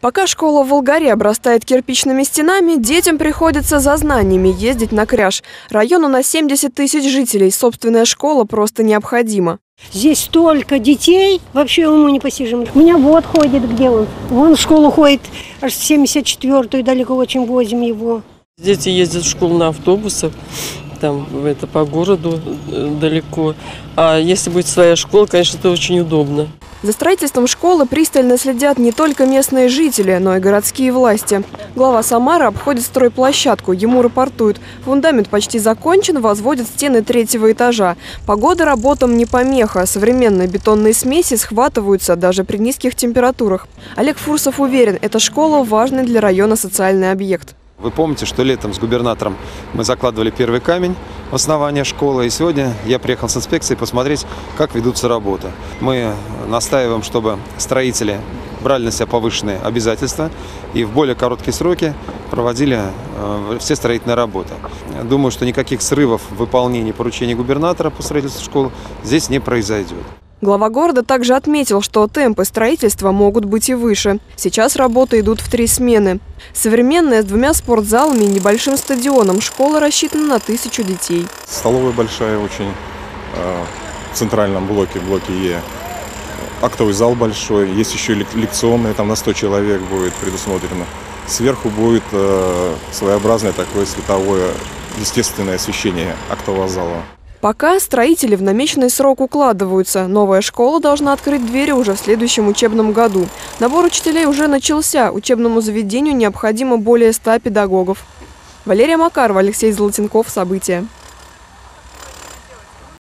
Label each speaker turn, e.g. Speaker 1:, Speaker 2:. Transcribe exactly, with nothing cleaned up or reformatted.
Speaker 1: Пока школа в Волгаре обрастает кирпичными стенами, детям приходится за знаниями ездить на кряж. Району на семьдесят тысяч жителей собственная школа просто необходима.
Speaker 2: Здесь столько детей, вообще уму непостижимо. У меня вот ходит, где он? Вон в школу ходит, аж в семьдесят четвёртую, далеко очень возим его.
Speaker 3: Дети ездят в школу на автобусах, там это по городу далеко. А если будет своя школа, конечно, это очень удобно.
Speaker 1: За строительством школы пристально следят не только местные жители, но и городские власти. Глава Самары обходит стройплощадку, ему рапортуют. Фундамент почти закончен, возводят стены третьего этажа. Погода работам не помеха. Современные бетонные смеси схватываются даже при низких температурах. Олег Фурсов уверен, эта школа важный для района социальный объект.
Speaker 4: Вы помните, что летом с губернатором мы закладывали первый камень в основание школы. И сегодня я приехал с инспекцией посмотреть, как ведутся работы. Мы настаиваем, чтобы строители брали на себя повышенные обязательства и в более короткие сроки проводили все строительные работы. Думаю, что никаких срывов в выполнении поручений губернатора по строительству школы здесь не произойдет.
Speaker 1: Глава города также отметил, что темпы строительства могут быть и выше. Сейчас работы идут в три смены. Современная, с двумя спортзалами и небольшим стадионом, школа рассчитана на тысячу детей.
Speaker 5: Столовая большая очень, в центральном блоке, блоке Е. Актовый зал большой, есть еще лекционный, там на сто человек будет предусмотрено. Сверху будет своеобразное такое световое, естественное освещение актового зала.
Speaker 1: Пока строители в намеченный срок укладываются. Новая школа должна открыть двери уже в следующем учебном году. Набор учителей уже начался. Учебному заведению необходимо более ста педагогов. Валерия Макарова, Алексей Золотенков. События.